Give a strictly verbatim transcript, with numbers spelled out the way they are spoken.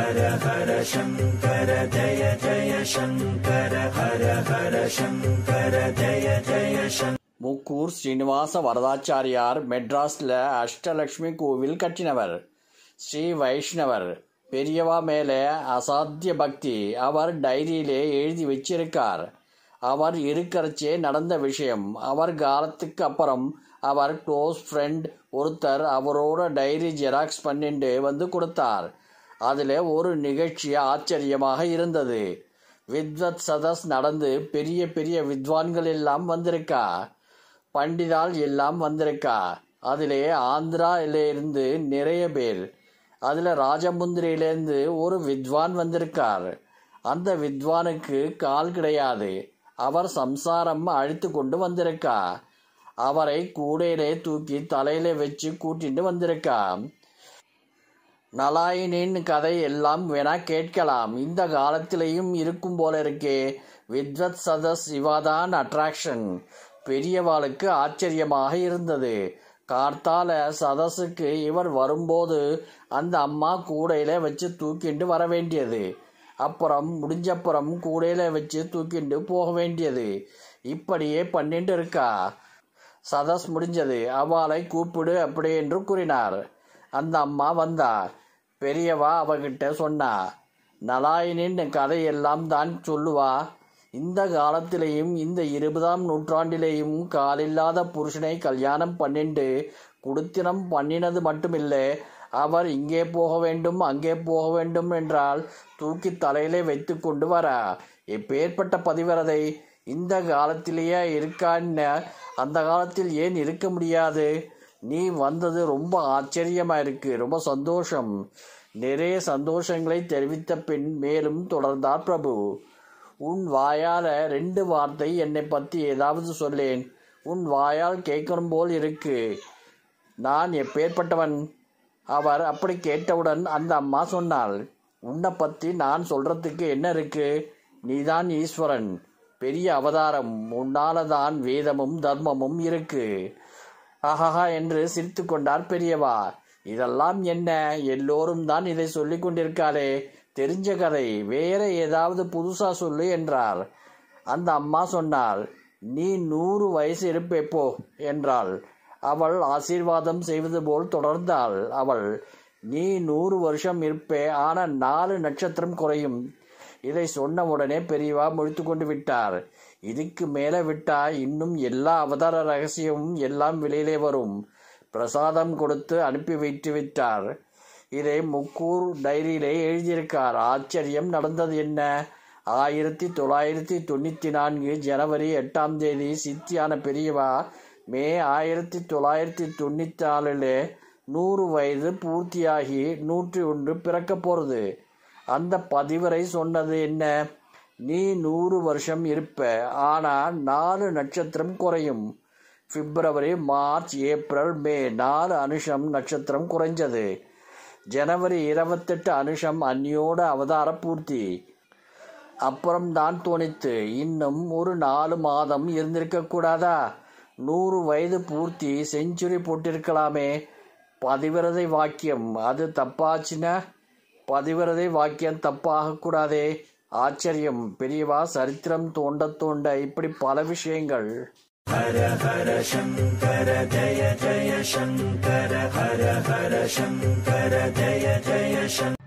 ஹர ஹர சங்கர ஜய ஜய சங்கர ஹர ஹர சங்கர ஜய ஜய சங்கர. முக்கூர் ஸ்ரீனிவாச வரதாச்சாரியார் மெட்ராஸ்ல அஷ்டலட்சுமி கோவில் கட்டினவர். ஸ்ரீ வைஷ்ணவர். பெரியவா மேலே அசாத்திய பக்தி. அவர் டைரியிலே எழுதி வச்சிருக்கார். அவர் இருக்கிறச்சே நடந்த விஷயம். அவர் காலத்துக்கு அப்புறம் அவர் க்ளோஸ் ஃப்ரெண்ட் ஒருத்தர் அவரோட டைரி ஜெராக்ஸ் பண்ணிட்டு வந்து கொடுத்தார். அதில் ஒரு நிகழ்ச்சி ஆச்சரியமாக இருந்தது. வித்வத் சதஸ் நடந்து பெரிய பெரிய வித்வான்கள் எல்லாம் வந்திருக்கா. பண்டிதால் எல்லாம் வந்திருக்கா. அதிலே ஆந்திராவிலேருந்து நிறைய பேர். அதில் ராஜமுந்திரியிலேருந்து ஒரு வித்வான் வந்திருக்கார். அந்த வித்வானுக்கு கால் கிடையாது. அவர் சம்சாரம் அழித்து கொண்டு வந்திருக்கா. அவரை கூடையிலே தூக்கி தலையில வச்சு கூட்டிட்டு வந்திருக்கா. நலாயினின் கதை எல்லாம் வேணா கேட்கலாம். இந்த காலத்திலையும் இருக்கும் போல இருக்கே. வித்வத் சதஸ் இவாதான் அட்ராக்ஷன். பெரியவாளுக்கு ஆச்சரியமாக இருந்தது. கார்த்தால சதஸுக்கு இவர் வரும்போது அந்த அம்மா கூடையில வச்சு தூக்கிண்டு வர வேண்டியது. அப்புறம் முடிஞ்சப்புறம் கூடையில வச்சு தூக்கிண்டு போக வேண்டியது. இப்படியே பண்ணிட்டு இருக்கா. சதஸ் முடிஞ்சது. அவளை கூப்பிடு அப்படி என்று கூறினார். அந்த அம்மா வந்தா. பெரியவா அவகிட்ட சொன்னா, நலாயினின் கதையெல்லாம் தான் சொல்லுவா. இந்த காலத்திலேயும் இந்த இருபதாம் நூற்றாண்டிலேயும் காலில்லாத புருஷனை கல்யாணம் பண்ணிண்டு குடுத்தினம் பண்ணினது மட்டுமில்லை, அவர் இங்கே போக வேண்டும் அங்கே போக வேண்டும் என்றால் தூக்கி தலையிலே வைத்து கொண்டு வரா. எப்பேற்பட்ட பதிவிரதை! இந்த காலத்திலேயே இருக்கான்னு அந்த காலத்தில் ஏன் இருக்க முடியாது? நீ வந்தது ரொம்ப ஆச்சரியமா இருக்கு. ரொம்ப சந்தோஷம். நிறைய சந்தோஷங்களை தெரிவித்த பின் மேலும் தொடர்ந்தார் பிரபு. உன் வாயால ரெண்டு வார்த்தை என்னை பற்றி ஏதாவது சொல்லேன். உன் வாயால் கேட்கணும் போல் இருக்கு. நான் எப்பேற்பட்டவன்? அவர் அப்படி கேட்டவுடன் அந்த அம்மா சொன்னாள், உன்னை பற்றி நான் சொல்றதுக்கு என்ன இருக்கு? நீதான் ஈஸ்வரன். பெரிய அவதாரம். உன்னாலதான் வேதமும் தர்மமும் இருக்கு. ஆஹா என்று சிரித்து கொண்டார் பெரியவா. இதெல்லாம் என்ன? எல்லோரும் தான் இதை சொல்லி கொண்டிருக்காளே. தெரிஞ்ச கதை. வேற ஏதாவது புதுசா சொல்லு என்றார். அந்த அம்மா சொன்னாள், நீ நூறு வயசு இருப்பேப்போ என்றாள். அவள் ஆசீர்வாதம் செய்வது போல் தொடர்ந்தாள். அவள், நீ நூறு வருஷம் இருப்பே, ஆனா நாலு நட்சத்திரம் குறையும். இதை சொன்ன உடனே பெரியவா முழித்து கொண்டு விட்டார். இதுக்கு மேல விட்டா இன்னும் எல்லா அவதார ரகசியமும் எல்லாம் வெளியிலே வரும். பிரசாதம் கொடுத்து அனுப்பி வைத்து விட்டார். இதை முக்கூர் டைரியிலே எழுதியிருக்கார். ஆச்சரியம் நடந்தது என்ன? ஆயிரத்தி தொள்ளாயிரத்தி தொண்ணூத்தி நான்கு ஜனவரி எட்டாம் தேதி சித்தியான பெரியவா மே ஆயிரத்தி தொள்ளாயிரத்தி தொண்ணூத்தி நாலுல நூறு வயது பூர்த்தியாகி நூற்றி ஒன்று பிறக்க போறது. அந்த பதிவரை சொன்னது என்ன? நீ நூறு வருஷம் இருப்ப, ஆனா நாலு நட்சத்திரம் குறையும். பிப்ரவரி, மார்ச், ஏப்ரல், மே நாலு அனுஷம் நட்சத்திரம் குறைஞ்சது. ஜனவரி இருபத்தெட்டு அனுஷம் அன்னியோட அவதார பூர்த்தி. அப்புறம் தான் தோணித்து, இன்னும் ஒரு நாலு மாதம் இருந்திருக்க கூடாதா? நூறு வயது பூர்த்தி செஞ்சுரி போட்டிருக்கலாமே. பதிவிரதை வாக்கியம் அது தப்பாச்சுன்னா? பதிவிரதை வாக்கியம் தப்பாக கூடாதே. ஆச்சரியம். பெரியவா சரித்திரம் தோண்ட தோண்ட இப்படி பல விஷயங்கள். ஹர ஹர சங்கர ஜய ஜய சங்கர ஹர ஹர சங்கர ஜய ஜய சங்கர.